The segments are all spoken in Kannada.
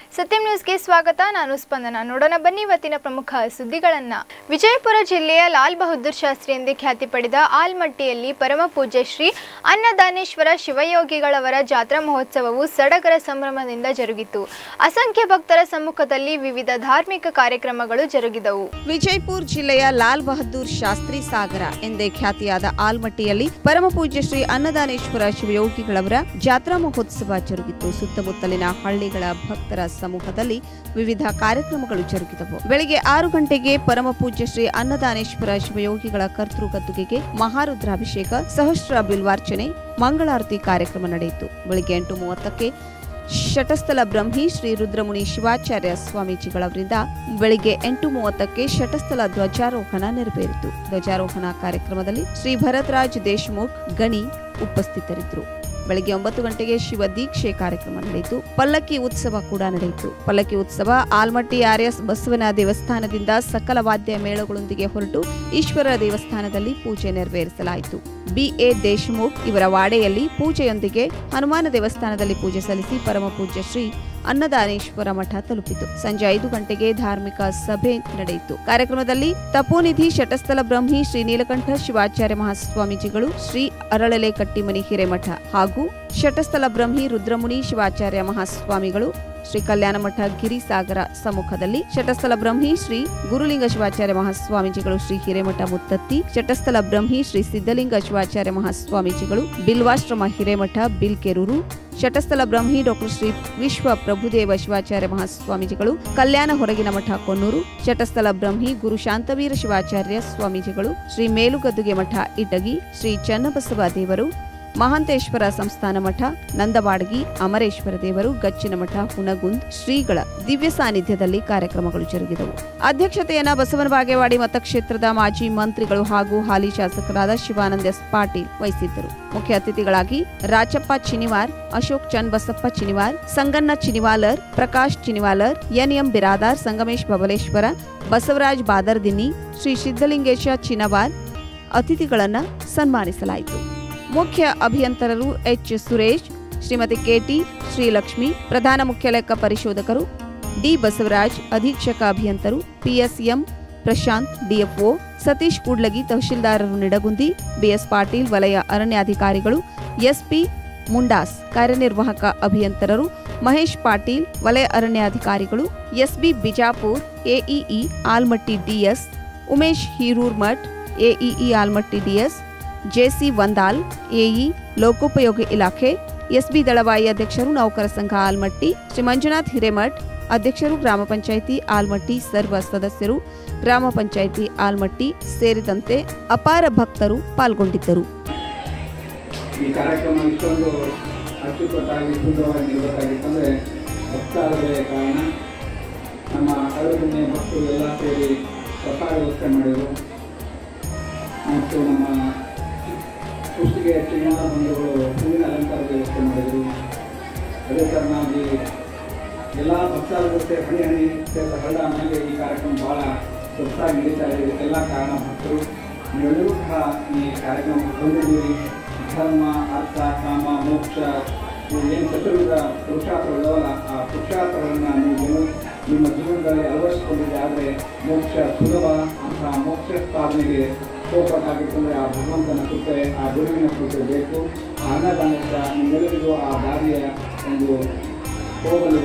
ಸತ್ಯಂ ನ್ಯೂಸ್ಗೆ ಸ್ವಾಗತ. ನಾನು ಸ್ಪಂದನ. ನೋಡೋಣ ಬನ್ನಿ ಇವತ್ತಿನ ಪ್ರಮುಖ ಸುದ್ದಿಗಳನ್ನ. ವಿಜಯಪುರ ಜಿಲ್ಲೆಯ ಲಾಲ್ ಬಹದ್ದೂರ್ ಶಾಸ್ತ್ರಿ ಎಂದೇ ಖ್ಯಾತಿ ಪಡೆದ ಆಲ್ಮಟ್ಟಿಯಲ್ಲಿ ಪರಮ ಪೂಜ್ಯ ಶ್ರೀ ಅನ್ನದಾನೇಶ್ವರ ಶಿವಯೋಗಿಗಳವರ ಜಾತ್ರಾ ಮಹೋತ್ಸವವು ಸಡಗರ ಸಂಭ್ರಮದಿಂದ ಜರುಗಿತು. ಅಸಂಖ್ಯ ಭಕ್ತರ ಸಮ್ಮುಖದಲ್ಲಿ ವಿವಿಧ ಧಾರ್ಮಿಕ ಕಾರ್ಯಕ್ರಮಗಳು ಜರುಗಿದವು. ವಿಜಯಪುರ ಜಿಲ್ಲೆಯ ಲಾಲ್ ಬಹದ್ದೂರ್ ಶಾಸ್ತ್ರಿ ಸಾಗರ ಎಂದೇ ಖ್ಯಾತಿಯಾದ ಆಲ್ಮಟ್ಟಿಯಲ್ಲಿ ಪರಮ ಪೂಜ್ಯ ಶ್ರೀ ಅನ್ನದಾನೇಶ್ವರ ಶಿವಯೋಗಿಗಳವರ ಜಾತ್ರಾ ಮಹೋತ್ಸವ ಜರುಗಿತು. ಸುತ್ತಮುತ್ತಲಿನ ಹಳ್ಳಿಗಳ ಭಕ್ತರ ಸಮ್ಮುಖದಲ್ಲಿ ವಿವಿಧ ಕಾರ್ಯಕ್ರಮಗಳು ಜರುಗಿದವು. ಬೆಳಿಗ್ಗೆ 6 ಗಂಟೆಗೆ ಪರಮ ಪೂಜ್ಯ ಶ್ರೀ ಅನ್ನದಾನೇಶ್ವರ ಶಿವಯೋಗಿಗಳ ಕರ್ತೃಗದ್ದುಗೆಗೆ ಮಹಾರುದ್ರಾಭಿಷೇಕ, ಸಹಸ್ರ ಬಿಲ್ವಾರ್ಚನೆ, ಮಂಗಳಾರತಿ ಕಾರ್ಯಕ್ರಮ ನಡೆಯಿತು. ಬೆಳಿಗ್ಗೆ 8:30ಕ್ಕೆ ಶಟಸ್ಥಲ ಬ್ರಹ್ಮಿ ಶ್ರೀ ರುದ್ರಮುನಿ ಶಿವಾಚಾರ್ಯ ಸ್ವಾಮೀಜಿಗಳವರಿಂದ ಬೆಳಿಗ್ಗೆ 8:30ಕ್ಕೆ ಶಟಸ್ಥಲ ಧ್ವಜಾರೋಹಣ ನೆರವೇರಿತು. ಧ್ವಜಾರೋಹಣ ಕಾರ್ಯಕ್ರಮದಲ್ಲಿ ಶ್ರೀ ಭರತರಾಜ್ ದೇಶಮುಖ್ ಗಣಿ ಉಪಸ್ಥಿತರಿದ್ದರು. ಬೆಳಗ್ಗೆ 9 ಗಂಟೆಗೆ ಶಿವ ದೀಕ್ಷೆ ಕಾರ್ಯಕ್ರಮ ನಡೆಯಿತು. ಪಲ್ಲಕ್ಕಿ ಉತ್ಸವ ಕೂಡ ನಡೆಯಿತು. ಪಲ್ಲಕ್ಕಿ ಉತ್ಸವ ಆಲ್ಮಟ್ಟಿ ಆರ್ಎಸ್ ಬಸವನ ದೇವಸ್ಥಾನದಿಂದ ಸಕಲ ವಾದ್ಯ ಮೇಳಗಳೊಂದಿಗೆ ಹೊರಟು ಈಶ್ವರ ದೇವಸ್ಥಾನದಲ್ಲಿ ಪೂಜೆ ನೆರವೇರಿಸಲಾಯಿತು. BA ದೇಶಮುಖ್ ಇವರ ವಾಡೆಯಲ್ಲಿ ಪೂಜೆಯೊಂದಿಗೆ ಹನುಮಾನ ದೇವಸ್ಥಾನದಲ್ಲಿ ಪೂಜೆ ಸಲ್ಲಿಸಿ ಪರಮ ಪೂಜ್ಯ ಶ್ರೀ ಅನ್ನದಾನೇಶ್ವರ ಮಠ ತಲುಪಿತು. ಸಂಜೆ 5 ಗಂಟೆಗೆ ಧಾರ್ಮಿಕ ಸಭೆ ನಡೆಯಿತು. ಕಾರ್ಯಕ್ರಮದಲ್ಲಿ ತಪೋನಿಧಿ ಶಟಸ್ಥಲ ಬ್ರಹ್ಮಿ ಶ್ರೀ ನೀಲಕಂಠ ಶಿವಾಚಾರ್ಯ ಮಹಾಸ್ವಾಮೀಜಿಗಳು, ಶ್ರೀ ಅರಳಲೆ ಕಟ್ಟಿಮನಿ ಹಿರೇಮಠ ಹಾಗೂ ಶಟಸ್ಥಲ ಬ್ರಹ್ಮಿ ರುದ್ರಮುನಿ ಶಿವಾಚಾರ್ಯ ಮಹಾಸ್ವಾಮಿಗಳು, ಶ್ರೀ ಕಲ್ಯಾಣ ಮಠ ಗಿರಿಸಾಗರ ಸಮ್ಮುಖದಲ್ಲಿ ಶಟಸ್ಥಲ ಬ್ರಹ್ಮಿ ಶ್ರೀ ಗುರುಲಿಂಗ ಶಿವಾಚಾರ್ಯ ಮಹಾಸ್ವಾಮೀಜಿಗಳು, ಶ್ರೀ ಹಿರೇಮಠ ಮುತ್ತತ್ತಿ, ಶಟಸ್ಥಲ ಬ್ರಹ್ಮಿ ಶ್ರೀ ಸಿದ್ಧಲಿಂಗ ಶಿವಾಚಾರ್ಯ ಮಹಾಸ್ವಾಮೀಜಿಗಳು, ಬಿಲ್ವಾಶ್ರಮ ಹಿರೇಮಠ ಬಿಲ್ಕೆರೂರು, ಶಟಸ್ಥಲ ಬ್ರಹ್ಮಿ ಡಾಕ್ಟರ್ ಶ್ರೀ ವಿಶ್ವ ಪ್ರಭುದೇವ ಶಿವಾಚಾರ್ಯ ಮಹಾಸ್ವಾಮೀಜಿಗಳು, ಕಲ್ಯಾಣ ಹೊರಗಿನ ಮಠ ಕೊನ್ನೂರು, ಶಟಸ್ಥಲ ಬ್ರಹ್ಮಿ ಗುರು ಶಾಂತವೀರ ಶಿವಾಚಾರ್ಯ ಸ್ವಾಮೀಜಿಗಳು, ಶ್ರೀ ಮೇಲುಗದ್ದುಗೆ ಮಠ ಇಟಗಿ, ಶ್ರೀ ಚನ್ನಬಸವ ದೇವರು, ಮಹಾಂತೇಶ್ವರ ಸಂಸ್ಥಾನ ಮಠ ನಂದವಾಡಗಿ, ಅಮರೇಶ್ವರ ದೇವರು, ಗಚ್ಚಿನ ಮಠ ಹುನಗುಂದ್ ಶ್ರೀಗಳ ದಿವ್ಯ ಸಾನ್ನಿಧ್ಯದಲ್ಲಿ ಕಾರ್ಯಕ್ರಮಗಳು ಜರುಗಿದವು. ಅಧ್ಯಕ್ಷತೆಯನ್ನ ಬಸವನ ಬಾಗೇವಾಡಿ ಮತಕ್ಷೇತ್ರದ ಮಾಜಿ ಮಂತ್ರಿಗಳು ಹಾಗೂ ಹಾಲಿ ಶಾಸಕರಾದ ಶಿವಾನಂದ ಎಸ್ ಪಾಟೀಲ್ ವಹಿಸಿದ್ದರು. ಮುಖ್ಯ ಅತಿಥಿಗಳಾಗಿ ರಾಚಪ್ಪ ಚಿನಿವಾರ್, ಅಶೋಕ್ ಚನ್ನಬಸಪ್ಪ ಚಿನಿವಾರ್, ಸಂಗಣ್ಣ ಚಿನಿವಾಲರ್, ಪ್ರಕಾಶ್ ಚಿನಿವಾಲರ್, NM ಬಿರಾದಾರ್, ಸಂಗಮೇಶ್ ಬಬಲೇಶ್ವರ, ಬಸವರಾಜ್ ಬಾದರ್ದಿನ್ನಿ, ಶ್ರೀ ಸಿದ್ಧಲಿಂಗೇಶ ಚಿನವಾರ್ ಅತಿಥಿಗಳನ್ನ ಸನ್ಮಾನಿಸಲಾಯಿತು. ಮುಖ್ಯ ಅಭಿಯಂತರರು H ಸುರೇಶ್, ಶ್ರೀಮತಿ KT ಶ್ರೀಲಕ್ಷ್ಮಿ, ಪ್ರಧಾನ ಮುಖ್ಯ ಲೆಕ್ಕ ಪರಿಶೋಧಕರು D ಬಸವರಾಜ್, ಅಧೀಕ್ಷಕ ಅಭಿಯಂತರು PSM Prashant, DFO Satish Kudligi, ತಹಶೀಲ್ದಾರರು Nidagundi, BS Patil, ವಲಯ ಅರಣ್ಯಾಧಿಕಾರಿಗಳು SP ಮುಂಡಾಸ್, ಕಾರ್ಯನಿರ್ವಾಹಕ ಅಭಿಯಂತರರು ಮಹೇಶ್ ಪಾಟೀಲ್, ವಲಯ ಅರಣ್ಯಾಧಿಕಾರಿಗಳು SB Bijapur, AEE Almatti DS, Umesh ಹೀರೂರ್ಮಠ್, AEE Almatti DS, JC Vandal, AE ಲೋಕೋಪಯೋಗಿ ಇಲಾಖೆ, SB ದಳವಾಯಿ ಅಧ್ಯಕ್ಷರು ನೌಕರ ಸಂಘ ಆಲ್ಮಟ್ಟಿ, ಶ್ರೀ ಮಂಜುನಾಥ್ ಹಿರೇಮಠ್ ಅಧ್ಯಕ್ಷರು ಗ್ರಾಮ ಪಂಚಾಯಿತಿ ಆಲ್ಮಟ್ಟಿ, ಸರ್ವ ಸದಸ್ಯರು ಗ್ರಾಮ ಪಂಚಾಯಿತಿ ಆಲ್ಮಟ್ಟಿ ಸೇರಿದಂತೆ ಅಪಾರ ಭಕ್ತರು ಪಾಲ್ಗೊಂಡಿದ್ದರು. ಈ ಕಾರ್ಯಕ್ರಮ ಇಷ್ಟೊಂದು ಅಚ್ಚುಕಟ್ಟಾಗಿ ಸುಂದರವಾಗಿ ನಿರ್ವಹಿಸಲಾಗಿತ್ತಂದರೆ ಭಕ್ತಾದಿಗಳ ಕಾರಣ. ನಮ್ಮ ಅರವಿಂದ ಭಕ್ತರು ಎಲ್ಲ ಸೇರಿ ಪ್ರಸಾದ ವ್ಯವಸ್ಥೆ ಮಾಡಿದರು ಮತ್ತು ನಮ್ಮ ಕುಷ್ಟಿಗೆ ಚಿನ್ನದ ಬಂಧುಗಳು ಹೂವಿನ ಅಲಂಕಾರ ವ್ಯವಸ್ಥೆ ಮಾಡಿದರು. ಅದೇ ಕಾರಣವಾಗಿ ಎಲ್ಲ ಭಕ್ತಾದಿಗಳ ಹಣಿ ಹಣಿ ಸೇರಿದ ಹಳ್ಳ ಮೇಲೆ ಈ ಕಾರ್ಯಕ್ರಮ ಭಾಳ ಸೊತ್ತಾಗಿ ನಡೀತಾ ಇದೆ. ಎಲ್ಲ ಕಾರಣ ಭಕ್ತರು ನೀವೆಲ್ಲರೂ ಸಹ ಈ ಕಾರ್ಯಕ್ರಮ ಬಂದಿದ್ದೀರಿ. ಧರ್ಮ, ಅರ್ಥ, ಕಾಮ, ಮೋಕ್ಷ ಏನು ಚತುರ್ವಿಧ ಪುರುಷಾರ್ಥಗಳಿದಾವಲ್ಲ, ಆ ಪುರುಷಾರ್ಥಗಳನ್ನು ನೀವು ನಿಮ್ಮ ಜೀವನದಲ್ಲಿ ಅಳವಡಿಸಿಕೊಂಡಿದೆ. ಆದರೆ ಮೋಕ್ಷ ಸುಲಭ. ಅಂತಹ ಮೋಕ್ಷ ಸ್ಥಾಪನೆಗೆ ಹೋಗಬೇಕಾಗಿತ್ತಂದರೆ ಆ ಭಗವಂತನ ಕೃಪೆ, ಆ ಗುರುವಿನ ಕೃಪೆ ಬೇಕು. ಆ ಅನ್ನದಾನದ ನಿಮ್ಮೆಲ್ಲರಿಗೂ ಆ ದಾರಿಯ ಒಂದು ಹೋಗಲು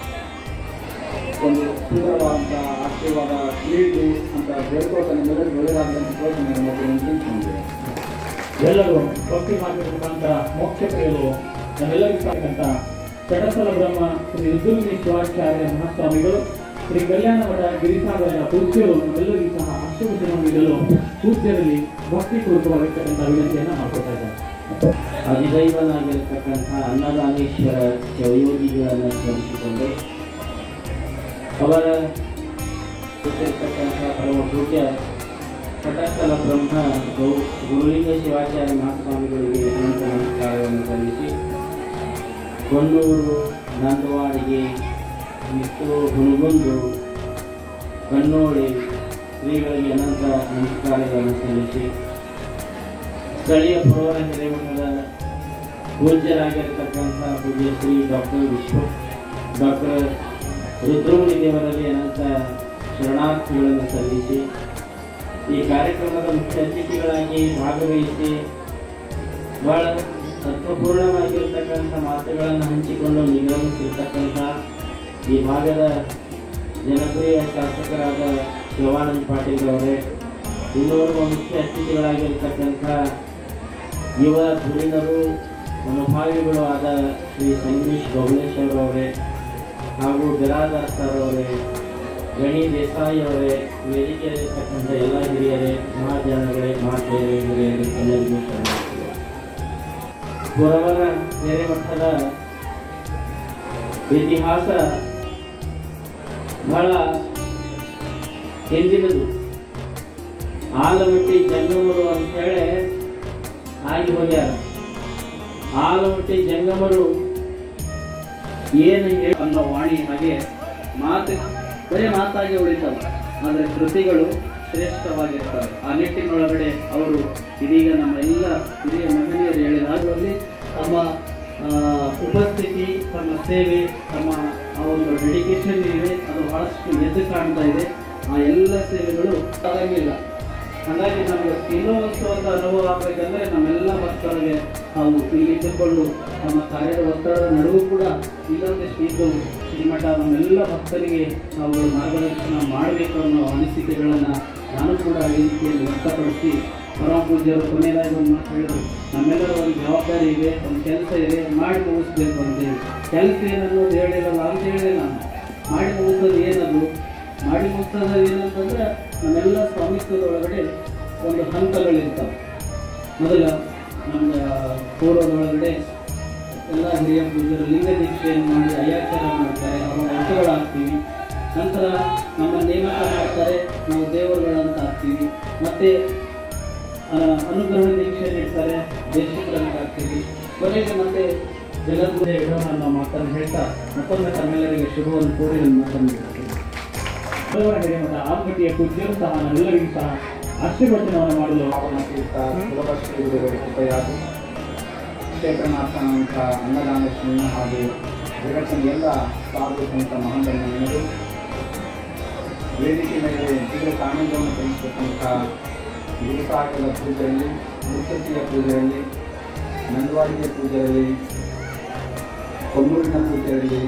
ಒಂದು ಸುಂದರವಾದಂಥ ಆಶೀರ್ವಾದ ನೀಡಿ ಅಂತ ಬೇಡ್ಕೊಳ್ತಾ ನಿಮ್ಮೆಲ್ಲರಿಗೂ ಒಳ್ಳೆಯದಾದಂಥ ಯೋಚನೆ ತಿಳ್ಕೊಂಡಿದ್ದೇವೆ. ಎಲ್ಲರೂ ಭಕ್ತಿ ಮಾರ್ಗದ ಮುಖಾಂತರ ಮೋಕ್ಷ ಪಡೆಯಲು ನಮ್ಮೆಲ್ಲರಿಗೂ ಸಾಕಂತ ಶಟಸ್ಥಲ ಬ್ರಹ್ಮ ಶ್ರೀ ರುದ್ರಮುನಿ ಶಿವಾಚಾರ್ಯ ಮಹಾಸ್ವಾಮಿಗಳು, ಶ್ರೀ ಕಲ್ಯಾಣ ಮಠ ಗಿರಿಸಾಗರ ಪೂಜ್ಯರು ನಮ್ಮೆಲ್ಲರಿಗೂ ಸಹ ಅಷ್ಟಮುಖ ನೀಡಲು ಪೂಜ್ಯರಲ್ಲಿ ಭಕ್ತಿಪೂರ್ವಕವಾಗಿರ್ತಕ್ಕಂಥ ವಿನಂತಿಯನ್ನು ಮಾಡ್ಕೊತಾ ಇದ್ದಾರೆ. ಅಧಿದೈವನಾಗಿರತಕ್ಕಂಥ ಅನ್ನದಾನೇಶ್ವರ ಶಿವಯೋಗಿಗಳನ್ನು ಸ್ಮರಿಸಿಕೊಂಡು ಅವರ ಹುಟ್ಟಿರ್ತಕ್ಕಂಥ ಪರಮ ಪೂಜ್ಯ ಶಟಸ್ಥಲ ಬ್ರಹ್ಮ ಗುರುಲಿಂಗ ಶಿವಾಚಾರ್ಯ ಮಹಾಸ್ವಾಮಿಗಳಿಗೆ ಅನಂತ ನಮಸ್ಕಾರವನ್ನು ಸಲ್ಲಿಸಿ, ಕೊನ್ನೂರು, ನಂದವಾಡಿಗೆ ಮತ್ತು ಹುಣಗುಂದು, ಕಣ್ಣೋಳಿ ಶ್ರೀಗಳಿಗೆ ಅನಂತ ನಮಸ್ಕಾರಗಳನ್ನು ಸಲ್ಲಿಸಿ, ಸ್ಥಳೀಯ ಪುರವರ ಹಿರೇಮಠದ ಪೂಜ್ಯರಾಗಿರತಕ್ಕಂಥ ಪೂಜ್ಯ ಶ್ರೀ ಡಾಕ್ಟರ್ ರುದ್ರಮುನಿ ದೇವರಲ್ಲಿ ಅನಂತ ಶರಣಾರ್ಥಿಗಳನ್ನು ಸಲ್ಲಿಸಿ ಈ ಕಾರ್ಯಕ್ರಮದ ಮುಖ್ಯ ಅತಿಥಿಗಳಾಗಿ ಭಾಗವಹಿಸಿ ಬಹಳ ಅರ್ಥಪೂರ್ಣವಾಗಿರತಕ್ಕಂಥ ಮಾತುಗಳನ್ನು ಹಂಚಿಕೊಂಡು ನಿರ್ಗಮಿಸಿರ್ತಕ್ಕಂಥ ಈ ಭಾಗದ ಜನಪ್ರಿಯ ಶಾಸಕರಾದ ಶಿವಾನಂದ ಪಾಟೀಲ್ ಅವರೇ, ಇನ್ನೋರ್ವ ಮುಖ್ಯ ಅತಿಥಿಗಳಾಗಿರ್ತಕ್ಕಂಥ ಯುವ ಧುರೀಣರು ಮನೋಭಾವಿಗಳು ಆದ ಶ್ರೀ ಸಂಗೀಶ್ ಬಬಲೇಶ್ವರ್ ಅವರೇ ಹಾಗೂ ಬಿರಾದರ್ ಸರ್ ಅವರೇ, ಗಣಿ ದೇಸಾಯಿ ಅವರೇ, ವೇದಿಕೆಯಲ್ಲಿರ್ತಕ್ಕಂಥ ಎಲ್ಲ ಹಿರಿಯರೇ, ಮಹಾಜನಗಳೇ, ಮಹಾದೇವರೇ, ಎಲ್ಲರಿಗೂ ಶರಣಾರ್ಥಿಗಳು. ಪುರವರ ಬೇರೆ ಮಟ್ಟದ ಇತಿಹಾಸ ಬಹಳ ಹಿಂದಿನದು. ಆಲಮಟ್ಟಿ ಜಂಗಮರು ಅಂತೇಳಿ ಆಗಿ ಹೋಗ್ಯಾರ. ಆಲಮಟ್ಟಿ ಜಂಗಮರು ಏನು ಅನ್ನೋ ವಾಣಿ ಹಾಗೆ ಬರೀ ಮಾತಾಗಿ ಉಳಿತವೆ, ಆದರೆ ಕೃತಿಗಳು ಶ್ರೇಷ್ಠವಾಗಿರ್ತವೆ. ಆ ನಿಟ್ಟಿನೊಳಗಡೆ ಅವರು ಇದೀಗ ನಮ್ಮ ಎಲ್ಲ ಹಿರಿಯ ಮಹಿಳೆಯರು ಹೇಳಿದಾಗಲಿ ತಮ್ಮ ಉಪಸ್ಥಿತಿ, ತಮ್ಮ ಸೇವೆ, ತಮ್ಮ ಆ ಒಂದು ಡೆಡಿಕೇಶನ್ ಇದೆ, ಅದು ಬಹಳಷ್ಟು ಎದ್ದು ಕಾಣ್ತಾ ಇದೆ. ಆ ಎಲ್ಲ ಸೇವೆಗಳು ಆಗಂಗಿಲ್ಲ. ಹಾಗಾಗಿ ನಮಗೆ ಇನ್ನೂ ಒಂದು ಅನುಭವ ಆಗಬೇಕಂದ್ರೆ ನಮ್ಮೆಲ್ಲ ಭಕ್ತರಿಗೆ ನಾವು ಇಲ್ಲಿ ಇದ್ದುಕೊಂಡು ನಮ್ಮ ಕಾರ್ಯದ ಒತ್ತಡದ ನಡುವೆ ಕೂಡ ಇಲ್ಲೊಂದಿಷ್ಟು ಇದ್ದು ಶ್ರೀಮಠ ನಮ್ಮೆಲ್ಲ ಭಕ್ತರಿಗೆ ನಾವು ಮಾರ್ಗದರ್ಶನ ಮಾಡಬೇಕು ಅನ್ನೋ ಅನಿಸಿಕೆಗಳನ್ನು ನಾನು ಕೂಡ ಈ ರೀತಿಯಲ್ಲಿ ವ್ಯಕ್ತಪಡಿಸಿ ಪರಮ ಪೂಜ್ಯರು ಕೊನೆಯದಾಗಿ ಒಂದು ಮಾತು ಹೇಳಿದ್ರು, ನಮ್ಮೆಲ್ಲರ ಒಂದು ಜವಾಬ್ದಾರಿ ಇದೆ, ಒಂದು ಕೆಲಸ ಇದೆ, ಮಾಡಿ ಮುಗಿಸ್ಬೇಕು ಅಂತೇಳಿ. ಕೆಲಸ ಏನನ್ನೋದು ಹೇಳಿರಲ್ಲ ಅಂತ ಹೇಳಿದೆ ನಾನು. ಮಾಡಿ ಮುಗಿಸೋದು ಏನದು? ಮಾಡಿ ಮುಗಿಸೋದು ಏನಂತಂದ್ರೆ ನಮ್ಮೆಲ್ಲ ಸ್ವಾಮಿತ್ವದೊಳಗಡೆ ಒಂದು ಹಂತಗಳಿರ್ತವೆ. ಮೊದಲ ನಮ್ಮ ಪೂರ್ವದೊಳಗಡೆ ಎಲ್ಲ ಹಿರಿಯ ಪೂಜ್ಯರು ಲಿಂಗ ದೀಕ್ಷೆಯನ್ನು ಮಾಡಿ ಅಯ್ಯಾಚಾರ ಮಾಡ್ತಾರೆ, ಅವರ ಹೆಸರುಗಳಾಗ್ತೀವಿ. ನಂತರ ನಮ್ಮ ನೇಮಕ ಮಾಡ್ತಾರೆ, ನಾವು ದೇವರುಗಳಂತ ಆಗ್ತೀವಿ. ಮತ್ತೆ ಅನುಗ್ರಹ ದೀಕ್ಷೆ ನೀಡ್ತಾರೆ, ದೇಶಿಕರಂತ ಆಗ್ತೀವಿ. ಕೊನೆಗೆ ಮತ್ತೆ ಜಗದ್ಗುರು ಇಡೋಣ ಅನ್ನೋ ಮಾತನ್ನು ಹೇಳ್ತಾ ಮತ್ತೊಮ್ಮೆ ತಮ್ಮೆಲ್ಲರಿಗೆ ಶುಭವನ್ನು ಕೋರಿ ನನ್ನ ಮಾತನ್ನು ಹೇಳ್ತೀನಿ. ಆಲ್ಮಟ್ಟಿಯ ಪೂಜ್ಯರು ಸಹ ನಮ್ಮೆಲ್ಲರಿಗೂ ಸಹ ಆಶೀರ್ವಚನವನ್ನು ಮಾಡಲು ಕ್ಷೇತ್ರನಾಥನಂಥ ಅನ್ನದಾನೇಶ್ವರನ ಹಾಗೂ ಜಗತ್ತಿನ ಎಲ್ಲ ಸಾಧು ಸಂತ ಮಹಾಂತರನ್ನು ವೇದಿಕೆ ಮೇಲೆ ದಿವ್ಯ ಸಾನ್ನಿಧ್ಯವನ್ನು ತಿಳಿಸತಕ್ಕಂಥ ಗುರುಸಾಗರದ ಪೂಜೆಯಲ್ಲಿ, ಮುತ್ತತ್ತಿಯ ಪೂಜೆಯಲ್ಲಿ, ನಂದವಾಡಿಯ ಪೂಜೆಯಲ್ಲಿ, ಕೊಮ್ಮೂರಿನ ಪೂಜೆಯಲ್ಲಿ,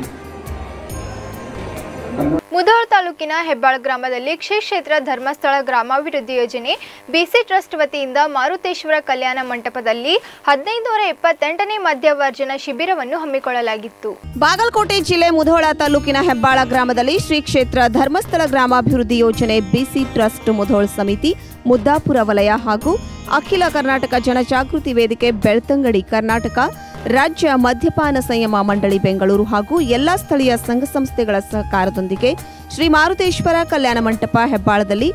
ಮುಧೋಳ ತಾಲೂಕಿನ ಹೆಬ್ಬಾಳ ಗ್ರಾಮದಲ್ಲಿ ಕ್ಷೇತ್ರ ಧರ್ಮಸ್ಥಳ ಗ್ರಾಮಾಭಿವೃದ್ಧಿ ಯೋಜನೆ ಬಿಸಿ ಟ್ರಸ್ಟ್ ವತಿಯಿಂದ ಮಾರುತೇಶ್ವರ ಕಲ್ಯಾಣ ಮಂಟಪದಲ್ಲಿ 1578ನೇ ಮಧ್ಯವರ್ಜನ ಶಿಬಿರವನ್ನು ಹಮ್ಮಿಕೊಳ್ಳಲಾಗಿತ್ತು. ಬಾಗಲಕೋಟೆ ಜಿಲ್ಲೆ ಮುಧೋಳ ತಾಲೂಕಿನ ಹೆಬ್ಬಾಳ ಗ್ರಾಮದಲ್ಲಿ ಶ್ರೀ ಕ್ಷೇತ್ರ ಧರ್ಮಸ್ಥಳ ಗ್ರಾಮಾಭಿವೃದ್ಧಿ ಯೋಜನೆ ಬಿಸಿ ಟ್ರಸ್ಟ್ ಮುಧೋಳ ಸಮಿತಿ, ಮುದ್ದಾಪುರ ವಲಯ ಹಾಗೂ ಅಖಿಲ ಕರ್ನಾಟಕ ಜನಜಾಗೃತಿ ವೇದಿಕೆ ಬೆಳ್ತಂಗಡಿ ಕರ್ನಾಟಕ ರಾಜ್ಯ ಮದ್ಯಪಾನ ಸಂಯಮ ಮಂಡಳಿ ಬೆಂಗಳೂರು ಹಾಗೂ ಎಲ್ಲಾ ಸ್ಥಳೀಯ ಸಂಘ ಸಂಸ್ಥೆಗಳ ಸಹಕಾರದೊಂದಿಗೆ ಶ್ರೀ ಮಾರುತೇಶ್ವರ ಕಲ್ಯಾಣ ಮಂಟಪ ಹೆಬ್ಬಾಳದಲ್ಲಿ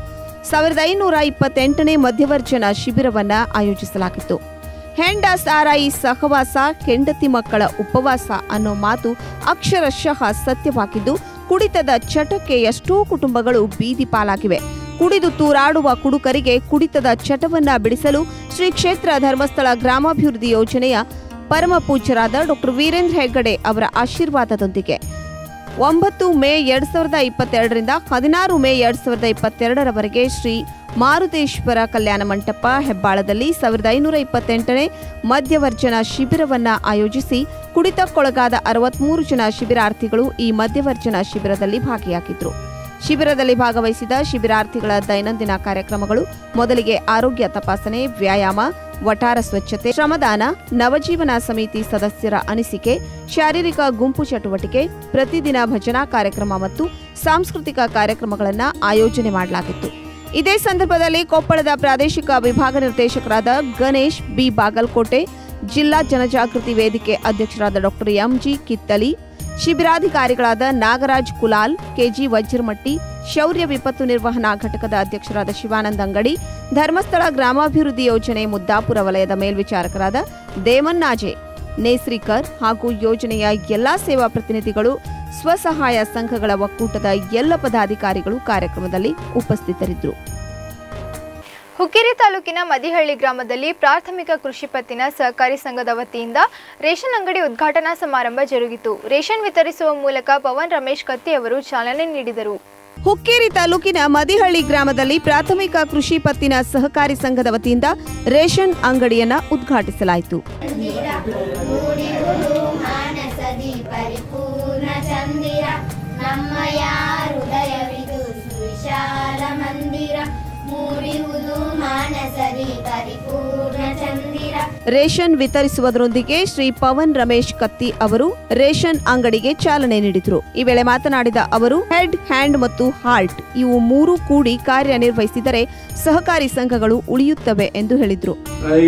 1528ನೇ ಮಧ್ಯವರ್ಜನ ಶಿಬಿರವನ್ನು ಆಯೋಜಿಸಲಾಗಿತ್ತು. ಹೆಂಡ ಸಾರಾಯಿ ಸಹವಾಸ, ಹೆಂಡತಿ ಮಕ್ಕಳ ಉಪವಾಸ ಅನ್ನೋ ಮಾತು ಅಕ್ಷರಶಃ ಸತ್ಯವಾಗಿದ್ದು, ಕುಡಿತದ ಚಟಕ್ಕೆ ಎಷ್ಟೋ ಕುಟುಂಬಗಳು ಬೀದಿ ಪಾಲಾಗಿವೆ. ಕುಡಿದು ತೂರಾಡುವ ಕುಡುಕರಿಗೆ ಕುಡಿತದ ಚಟವನ್ನ ಬಿಡಿಸಲು ಶ್ರೀ ಕ್ಷೇತ್ರ ಧರ್ಮಸ್ಥಳ ಗ್ರಾಮಾಭಿವೃದ್ಧಿ ಯೋಜನೆಯ ಪರಮ ಪೂಜ್ಯರಾದ ಡಾಕ್ಟರ್ ವೀರೇಂದ್ರ ಹೆಗ್ಗಡೆ ಅವರ ಆಶೀರ್ವಾದದೊಂದಿಗೆ 9 ಮೇ 2022ರಿಂದ 16 ಮೇ 2022ರವರೆಗೆ ಶ್ರೀ ಮಾರುತೇಶ್ವರ ಕಲ್ಯಾಣ ಮಂಟಪ ಹೆಬ್ಬಾಳದಲ್ಲಿ 1528ನೇ ಮಧ್ಯವರ್ಜನ ಶಿಬಿರವನ್ನು ಆಯೋಜಿಸಿ ಕುಡಿತಕ್ಕೊಳಗಾದ 63 ಜನ ಶಿಬಿರಾರ್ಥಿಗಳು ಈ ಮಧ್ಯವರ್ಜನ ಶಿಬಿರದಲ್ಲಿ ಭಾಗಿಯಾಗಿದ್ದರು. ಶಿಬಿರದಲ್ಲಿ ಭಾಗವಹಿಸಿದ ಶಿಬಿರಾರ್ಥಿಗಳ ದೈನಂದಿನ ಕಾರ್ಯಕ್ರಮಗಳು ಮೊದಲಿಗೆ ಆರೋಗ್ಯ ತಪಾಸಣೆ, ವ್ಯಾಯಾಮ, ವಟಾರ ಸ್ವಚ್ಛತೆ, ಶ್ರಮದಾನ, ನವಜೀವನ ಸಮಿತಿ ಸದಸ್ಯರ ಅನಿಸಿಕೆ, ಶಾರೀರಿಕ ಗುಂಪು ಚಟುವಟಿಕೆ, ಪ್ರತಿದಿನ ಭಜನಾ ಕಾರ್ಯಕ್ರಮ ಮತ್ತು ಸಾಂಸ್ಕೃತಿಕ ಕಾರ್ಯಕ್ರಮಗಳನ್ನು ಆಯೋಜನೆ ಮಾಡಲಾಗಿತ್ತು. ಇದೇ ಸಂದರ್ಭದಲ್ಲಿ ಕೊಪ್ಪಳದ ಪ್ರಾದೇಶಿಕ ವಿಭಾಗ ನಿರ್ದೇಶಕರಾದ ಗಣೇಶ್ ಬಿ ಬಾಗಲಕೋಟೆ, ಜಿಲ್ಲಾ ಜನಜಾಗೃತಿ ವೇದಿಕೆ ಅಧ್ಯಕ್ಷರಾದ ಡಾಕ್ಟರ್ ಎಂಜಿ ಕಿತ್ತಲಿ, ಶಿಬಿರಾಧಿಕಾರಿಗಳಾದ ನಾಗರಾಜ್ ಕುಲಾಲ್, ಕೆಜಿ ವಜ್ರಮಟ್ಟಿ, ಶೌರ್ಯ ವಿಪತ್ತು ನಿರ್ವಹಣಾ ಘಟಕದ ಅಧ್ಯಕ್ಷರಾದ ಶಿವಾನಂದ ಅಂಗಡಿ, ಧರ್ಮಸ್ಥಳ ಗ್ರಾಮಾಭಿವೃದ್ಧಿ ಯೋಜನೆ ಮುದ್ದಾಪುರ ವಲಯದ ಮೇಲ್ವಿಚಾರಕರಾದ ದೇವನ್ನಾಜೆ ನೇಸ್ರಿಕರ್ ಹಾಗೂ ಯೋಜನೆಯ ಎಲ್ಲಾ ಸೇವಾ ಪ್ರತಿನಿಧಿಗಳು, ಸ್ವಸಹಾಯ ಸಂಘಗಳ ಒಕ್ಕೂಟದ ಎಲ್ಲ ಪದಾಧಿಕಾರಿಗಳು ಕಾರ್ಯಕ್ರಮದಲ್ಲಿ ಉಪಸ್ಥಿತರಿದ್ದರು. ಹುಕ್ಕೇರಿ ತಾಲೂಕಿನ ಮದಿಹಳ್ಳಿ ಗ್ರಾಮದಲ್ಲಿ ಪ್ರಾಥಮಿಕ ಕೃಷಿ ಪತ್ತಿನ ಸಹಕಾರಿ ಸಂಘದ ವತಿಯಿಂದ ರೇಷನ್ ಅಂಗಡಿ ಉದ್ಘಾಟನಾ ಸಮಾರಂಭ ಜರುಗಿತು. ರೇಷನ್ ವಿತರಿಸುವ ಮೂಲಕ ಪವನ್ ರಮೇಶ್ ಕತ್ತಿ ಅವರು ಚಾಲನೆ ನೀಡಿದರು. ಹುಕ್ಕೇರಿ ತಾಲೂಕಿನ ಮದಿಹಳ್ಳಿ ಗ್ರಾಮದಲ್ಲಿ ಪ್ರಾಥಮಿಕ ಕೃಷಿ ಪತ್ತಿನ ಸಹಕಾರಿ ಸಂಘದ ವತಿಯಿಂದ ರೇಷನ್ ಅಂಗಡಿಯನ್ನ ಉದ್ಘಾಟಿಸಲಾಯಿತು. ರೇಷನ್ ವಿತರಿಸುವುದರೊಂದಿಗೆ ಶ್ರೀ ಪವನ್ ರಮೇಶ್ ಕತ್ತಿ ಅವರು ರೇಷನ್ ಅಂಗಡಿಗೆ ಚಾಲನೆ ನೀಡಿದರು. ಈ ವೇಳೆ ಮಾತನಾಡಿದ ಅವರು ಹೆಡ್, ಹ್ಯಾಂಡ್ ಮತ್ತು ಹಾರ್ಟ್ ಇವು ಮೂರು ಕೂಡಿ ಕಾರ್ಯನಿರ್ವಹಿಸಿದರೆ ಸಹಕಾರಿ ಸಂಘಗಳು ಉಳಿಯುತ್ತವೆ ಎಂದು ಹೇಳಿದರು.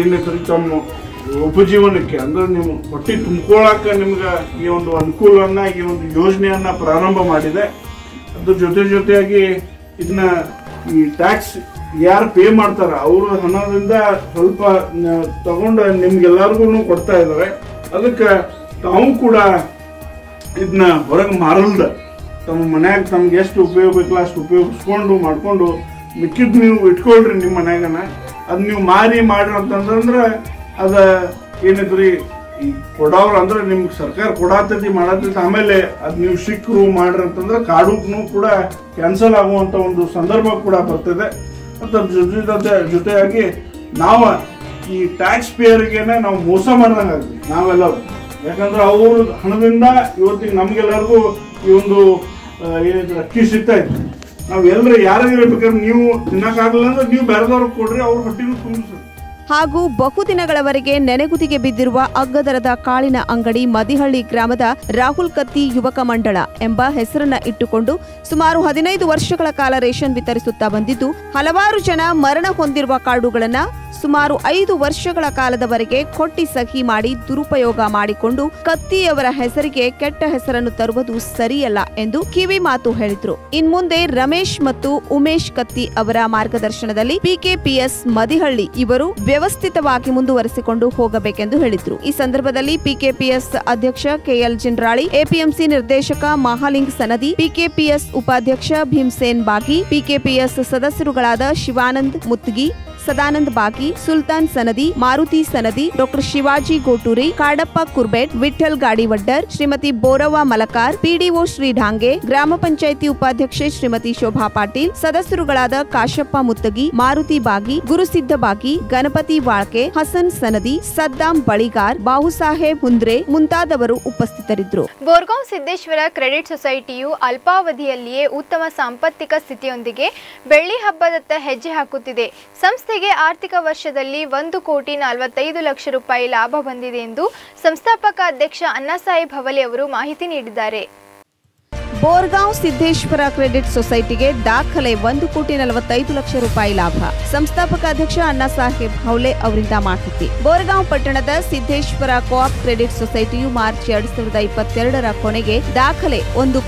ಉಪಜೀವನಕ್ಕೆ ಅಂದ್ರೆ ನೀವು ಹೊಟ್ಟೆ ತುಂಬಿಕೊಳ್ಳಾಕ ನಿಮ್ಗೆ ಈ ಒಂದು ಅನುಕೂಲವನ್ನ, ಈ ಒಂದು ಯೋಜನೆಯನ್ನ ಪ್ರಾರಂಭ ಮಾಡಿದೆ. ಅದ್ರ ಜೊತೆಯಾಗಿ ಇದನ್ನ ಈ ಟ್ಯಾಕ್ಸ್ ಯಾರು ಪೇ ಮಾಡ್ತಾರ ಅವ್ರ ಹಣದಿಂದ ಸ್ವಲ್ಪ ತಗೊಂಡು ನಿಮ್ಗೆಲ್ಲರಿಗೂ ಕೊಡ್ತಾ ಇದಾರೆ. ಅದಕ್ಕೆ ತಾವು ಕೂಡ ಇದನ್ನ ಹೊರಗೆ ಮಾರಲ್ದ ತಮ್ಮ ಮನ್ಯಾಗ ತಮ್ಗೆ ಎಷ್ಟು ಉಪಯೋಗ ಬೇಕಲ್ಲ ಅಷ್ಟು ಉಪಯೋಗಿಸ್ಕೊಂಡು ಮಾಡ್ಕೊಂಡು ಮಿಕ್ಕಿದ್ ನೀವು ಇಟ್ಕೊಳ್ರಿ ನಿಮ್ಮ ಮನ್ಯಾಗನ. ಅದ್ ನೀವು ಮಾಡ್ರಿ ಅಂತಂದ್ರೆ ಅದ ಏನಿದ್ರಿ ಈ ಕೊಡೋರು ಅಂದ್ರೆ ನಿಮ್ಗೆ ಸರ್ಕಾರ ಕೊಡಾತೈತಿ ಮಾಡತೈತಿ, ಆಮೇಲೆ ಅದ್ ನೀವು ಸಿಕ್ಕರು ಮಾಡ್ರಿ ಅಂತಂದ್ರೆ ಕಾಡುನು ಕೂಡ ಕ್ಯಾನ್ಸಲ್ ಆಗುವಂತ ಒಂದು ಸಂದರ್ಭ ಕೂಡ ಬರ್ತದೆ. ಮತ್ತು ಜೊತೆಯಾಗಿ ನಾವು ಈ ಟ್ಯಾಕ್ಸ್ ಪೇಯರ್ಗೆನೆ ನಾವು ಮೋಸ ಮಾಡ್ದಂಗೆ ಆಗ್ತೀವಿ ನಾವೆಲ್ಲರೂ. ಯಾಕಂದ್ರೆ ಅವ್ರ ಹಣದಿಂದ ಇವತ್ತಿಗೆ ನಮ್ಗೆಲ್ಲರಿಗೂ ಈ ಒಂದು ಏನಿದ್ರೆ ಅಕ್ಕಿ ಸಿಗ್ತಾ ಇತ್ತು. ನಾವ್ ಎಲ್ಲರೂ ಯಾರಿಗೆ ಬೇಕಾದ್ರೆ ನೀವು ತಿನ್ನಕ್ಕಾಗಲ್ಲ ಅಂದ್ರೆ ನೀವು ಬೇರೆದವ್ರಿಗೆ ಕೊಡ್ರಿ, ಅವ್ರ ಹೊಟ್ಟಿನೂ ತುಂಬಿಸ್ರಿ. ಹಾಗೂ ಬಹುದಿನಗಳವರೆಗೆ ನೆನೆಗುದಿಗೆ ಬಿದ್ದಿರುವ ಅಗ್ಗದರದ ಕಾಳಿನ ಅಂಗಡಿ ಮದಿಹಳ್ಳಿ ಗ್ರಾಮದ ರಾಹುಲ್ ಕತ್ತಿ ಯುವಕ ಮಂಡಳ ಎಂಬ ಹೆಸರನ್ನ ಇಟ್ಟುಕೊಂಡು ಸುಮಾರು 15 ವರ್ಷಗಳ ಕಾಲ ರೇಷನ್ ವಿತರಿಸುತ್ತಾ ಬಂದಿದ್ದು, ಹಲವಾರು ಜನ ಮರಣ ಹೊಂದಿರುವ ಕಾರ್ಡುಗಳನ್ನ ಸುಮಾರು 5 ವರ್ಷಗಳ ಕಾಲದವರೆಗೆ ಕೊಟ್ಟಿ ಸಹಿ ಮಾಡಿ ದುರುಪಯೋಗ ಮಾಡಿಕೊಂಡು ಕತ್ತಿಯವರ ಹೆಸರಿಗೆ ಕೆಟ್ಟ ಹೆಸರನ್ನು ತರುವುದು ಸರಿಯಲ್ಲ ಎಂದು ಕಿವಿ ಮಾತು ಹೇಳಿದ್ರು. ಇನ್ಮುಂದೆ ರಮೇಶ್ ಮತ್ತು ಉಮೇಶ್ ಕತ್ತಿ ಅವರ ಮಾರ್ಗದರ್ಶನದಲ್ಲಿ ಪಿಕೆಪಿಎಸ್ ಮದಿಹಳ್ಳಿ ಇವರು ವ್ಯವಸ್ಥಿತವಾಗಿ ಮುಂದುವರೆಸಿಕೊಂಡು ಹೋಗಬೇಕೆಂದು ಹೇಳಿದ್ರು. ಈ ಸಂದರ್ಭದಲ್ಲಿ ಪಿಕೆಪಿಎಸ್ ಅಧ್ಯಕ್ಷ ಕೆಎಲ್ ಜಿಂಡ್ರಾಳಿ, ಎಪಿಎಂಸಿ ನಿರ್ದೇಶಕ ಮಹಾಲಿಂಗ್ ಸನದಿ, ಪಿಕೆಪಿಎಸ್ ಉಪಾಧ್ಯಕ್ಷ ಭೀಮ್ಸೇನ್ ಬಾಗಿ, ಪಿಕೆಪಿಎಸ್ ಸದಸ್ಯರುಗಳಾದ ಶಿವಾನಂದ್ ಮುತ್ಗಿ, ಸದಾನಂದ್ ಬಾಗಿ, ಸುಲ್ತಾನ್ ಸನದಿ, ಮಾರುತಿ ಸನದಿ, ಡಾಕ್ಟರ್ ಶಿವಾಜಿ ಗೋಟೂರಿ, ಕಾಡಪ್ಪ ಕುರ್ಬೇಟ್, ವಿಠಲ್ ಗಾಡಿವಡ್ಡರ್, ಶ್ರೀಮತಿ ಬೋರವ್ವ ಮಲಕಾರ್, ಪಿಡಿಒ ಶ್ರೀ ಢಾಂಗೆ, ಗ್ರಾಮ ಪಂಚಾಯಿತಿ ಉಪಾಧ್ಯಕ್ಷೆ ಶ್ರೀಮತಿ ಶೋಭಾ ಪಾಟೀಲ್, ಸದಸ್ಯರುಗಳಾದ ಕಾಶಪ್ಪ ಮುತ್ತಗಿ, ಮಾರುತಿ ಬಾಗಿ, ಗುರುಸಿದ್ದ ಬಾಗಿ, ಗಣಪತಿ ವಾಳ್ಕೆ, ಹಸನ್ ಸನದಿ, ಸದ್ದಾಂ ಬಳಿಗಾರ್, ಬಾಹುಸಾಹೇಬ್ ಹುಂದ್ರೆ ಮುಂತಾದವರು ಉಪಸ್ಥಿತರಿದ್ದರು. ಬೋರ್ಗಾಂವ್ ಸಿದ್ದೇಶ್ವರ ಕ್ರೆಡಿಟ್ ಸೊಸೈಟಿಯು ಅಲ್ಪಾವಧಿಯಲ್ಲಿಯೇ ಉತ್ತಮ ಸಾಂಪತ್ತಿಕ ಸ್ಥಿತಿಯೊಂದಿಗೆ ಬೆಳ್ಳಿ ಹಬ್ಬದತ್ತ ಹೆಜ್ಜೆ ಹಾಕುತ್ತಿದೆ. ಸಂಸ್ಥೆಗೆ ಆರ್ಥಿಕ ವರ್ಷದಲ್ಲಿ 1,45 ಲಕ್ಷ ರೂಪಾಯಿ ಲಾಭ ಬಂದಿದೆ ಎಂದು ಸಂಸ್ಥಾಪಕ ಅಧ್ಯಕ್ಷ ಅಣ್ಣಾಸಾಹೇಬ್ ಹವಲೆ ಅವರು ಮಾಹಿತಿ ನೀಡಿದ್ದಾರೆ. ಬೋರ್ಗಾಂವ್ ಸಿದ್ದೇಶ್ವರ ಕ್ರೆಡಿಟ್ ಸೊಸೈಟಿಗೆ ದಾಖಲೆ 1,45 ಲಕ್ಷ ರೂಪಾಯಿ ಲಾಭ. ಸಂಸ್ಥಾಪಕ ಅಧ್ಯಕ್ಷ ಅಣ್ಣಾಸಾಹೇಬ್ ಹೌಲೆ ಅವರಿಂದ ಮಾಹಿತಿ. ಬೋರ್ಗಾಂವ್ ಪಟ್ಟಣದ ಸಿದ್ದೇಶ್ವರ ಕೋಆಪ್ ಕ್ರೆಡಿಟ್ ಸೊಸೈಟಿಯು ಮಾರ್ಚ್ 2022ರ ಕೊನೆಗೆ ದಾಖಲೆ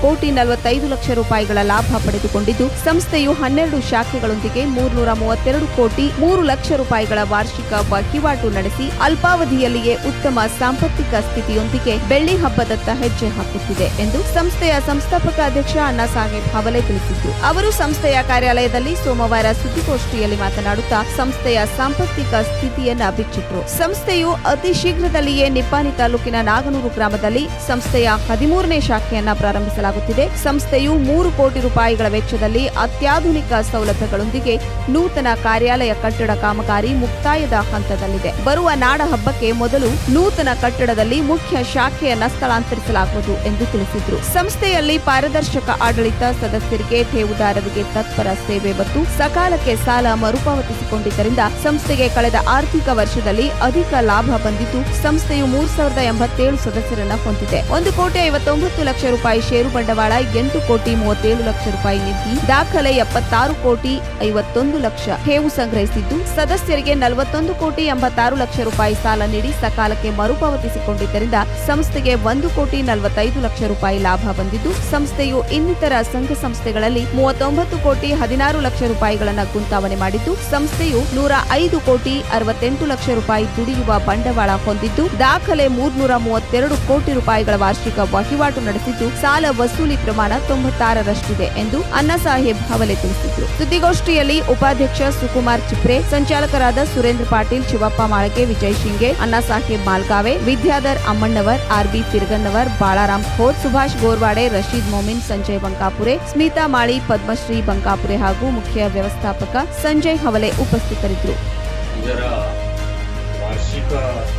1,45 ಲಕ್ಷ ರೂಪಾಯಿಗಳ ಲಾಭ ಪಡೆದುಕೊಂಡಿದ್ದು, ಸಂಸ್ಥೆಯು 12 ಶಾಖೆಗಳೊಂದಿಗೆ 332 ಕೋಟಿ 3 ಲಕ್ಷ ರೂಪಾಯಿಗಳ ವಾರ್ಷಿಕ ವಹಿವಾಟು ನಡೆಸಿ ಅಲ್ಪಾವಧಿಯಲ್ಲಿಯೇ ಉತ್ತಮ ಸಾಂಪತ್ತಿಕ ಸ್ಥಿತಿಯೊಂದಿಗೆ ಬೆಳ್ಳಿ ಹಬ್ಬದತ್ತ ಹೆಜ್ಜೆ ಹಾಕುತ್ತಿದೆ ಎಂದು ಸಂಸ್ಥೆಯ ಸಂಸ್ಥಾಪಕ ಅಧ್ಯಕ್ಷ ಅಣ್ಣಾಸಾಹೇಬ್ ಹವಲೆ ತಿಳಿಸಿದ್ರು. ಅವರು ಸಂಸ್ಥೆಯ ಕಾರ್ಯಾಲಯದಲ್ಲಿ ಸೋಮವಾರ ಸುದ್ದಿಗೋಷ್ಠಿಯಲ್ಲಿ ಮಾತನಾಡುತ್ತಾ ಸಂಸ್ಥೆಯ ಸಾಂಪತ್ತಿಕ ಸ್ಥಿತಿಯನ್ನ ಬಿಚ್ಚಿಟ್ರು. ಸಂಸ್ಥೆಯು ಅತಿ ಶೀಘ್ರದಲ್ಲಿಯೇ ನಿಪ್ಪಾಣಿ ತಾಲೂಕಿನ ನಾಗನೂರು ಗ್ರಾಮದಲ್ಲಿ ಸಂಸ್ಥೆಯ 13ನೇ ಶಾಖೆಯನ್ನ ಪ್ರಾರಂಭಿಸಲಾಗುತ್ತಿದೆ. ಸಂಸ್ಥೆಯು 3 ಕೋಟಿ ರೂಪಾಯಿಗಳ ವೆಚ್ಚದಲ್ಲಿ ಅತ್ಯಾಧುನಿಕ ಸೌಲಭ್ಯಗಳೊಂದಿಗೆ ನೂತನ ಕಾರ್ಯಾಲಯ ಕಟ್ಟಡ ಕಾಮಗಾರಿ ಮುಕ್ತಾಯದ ಹಂತದಲ್ಲಿದೆ. ಬರುವ ನಾಡ ಹಬ್ಬಕ್ಕೆ ಮೊದಲು ನೂತನ ಕಟ್ಟಡದಲ್ಲಿ ಮುಖ್ಯ ಶಾಖೆಯನ್ನ ಸ್ಥಳಾಂತರಿಸಲಾಗುವುದು ಎಂದು ತಿಳಿಸಿದ್ರು. ಸಂಸ್ಥೆಯಲ್ಲಿ ಪಾರದರ್ಶಕ ಆಡಳಿತ, ಸದಸ್ಯರಿಗೆ ಠೇವುದಾರರಿಗೆ ತತ್ಪರ ಸೇವೆ ಮತ್ತು ಸಕಾಲಕ್ಕೆ ಸಾಲ ಮರುಪಾವತಿಸಿಕೊಂಡಿದ್ದರಿಂದ ಸಂಸ್ಥೆಗೆ ಕಳೆದ ಆರ್ಥಿಕ ವರ್ಷದಲ್ಲಿ ಅಧಿಕ ಲಾಭ ಬಂದಿದ್ದು, ಸಂಸ್ಥೆಯು 3,087 ಸದಸ್ಯರನ್ನ ಹೊಂದಿದೆ. 1,59 ಲಕ್ಷ ರೂಪಾಯಿ ಷೇರು ಬಂಡವಾಳ, 8,37 ಲಕ್ಷ ರೂಪಾಯಿ ನಿಧಿ, ದಾಖಲೆ 76 ಕೋಟಿ 51 ಲಕ್ಷ ಠೇವು ಸಂಗ್ರಹಿಸಿದ್ದು, ಸದಸ್ಯರಿಗೆ 41 ಕೋಟಿ 86 ಲಕ್ಷ ರೂಪಾಯಿ ಸಾಲ ನೀಡಿ ಸಕಾಲಕ್ಕೆ ಮರುಪಾವತಿಸಿಕೊಂಡಿದ್ದರಿಂದ ಸಂಸ್ಥೆಗೆ 1,45 ಲಕ್ಷ ರೂಪಾಯಿ ಲಾಭ ಬಂದಿದ್ದು, ಸಂಸ್ಥೆಯು ಇನ್ನಿತರ ಸಂಘ ಸಂಸ್ಥೆಗಳಲ್ಲಿ 39 ಕೋಟಿ 16 ಲಕ್ಷ ರೂಪಾಯಿಗಳನ್ನು ಗುಂತಾವಣೆ ಮಾಡಿದ್ದು, ಸಂಸ್ಥೆಯು 105 ಕೋಟಿ 68 ಲಕ್ಷ ರೂಪಾಯಿ ದುಡಿಯುವ ಬಂಡವಾಳ ಹೊಂದಿದ್ದು, ದಾಖಲೆ 332 ಕೋಟಿ ರೂಪಾಯಿಗಳ ವಾರ್ಷಿಕ ವಹಿವಾಟು ನಡೆಸಿದ್ದು, ಸಾಲ ವಸೂಲಿ ಪ್ರಮಾಣ 96ರಷ್ಟಿದೆ ಎಂದು ಅಣ್ಣಾಸಾಹೇಬ್ ಹವಲೆ ತಿಳಿಸಿದರು. ಸುದ್ದಿಗೋಷ್ಠಿಯಲ್ಲಿ ಉಪಾಧ್ಯಕ್ಷ ಸುಕುಮಾರ್ ಚಿಪ್ರೆ, ಸಂಚಾಲಕರಾದ ಸುರೇಂದ್ರ ಪಾಟೀಲ್, ಶಿವಪ್ಪ ಮಾಳಗೆ, ವಿಜಯ್ ಶಿಂಗೆ, ಅಣ್ಣಾಸಾಹೇಬ್ ಮಾಲ್ಗಾವೆ, ವಿದ್ಯಾಧರ್ ಅಮ್ಮಣ್ಣವರ್, ಆರ್ಬಿ ತಿರ್ಗನ್ನವರ್, ಬಾಳಾರಾಮ್ ಖೋತ್, ಸುಭಾಷ್ ಗೋರ್ವಾಡೆ, ರಶೀದ್ ಮೊಮಿನ್, ಸಂಜಯ್ ಬಂಕಾಪುರೆ, ಸ್ಮಿತಾ ಮಾಳಿ, ಪದ್ಮಶ್ರೀ ಬಂಕಾಪುರೆ ಹಾಗೂ ಮುಖ್ಯ ವ್ಯವಸ್ಥಾಪಕ ಸಂಜಯ್ ಹವಲೆ ಉಪಸ್ಥಿತರಿದ್ದರು. ಇದರ ವಾರ್ಷಿಕ